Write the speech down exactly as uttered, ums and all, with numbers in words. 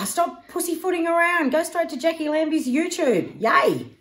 stop pussyfooting around. Go straight to Jacqui Lambie's YouTube. Yay.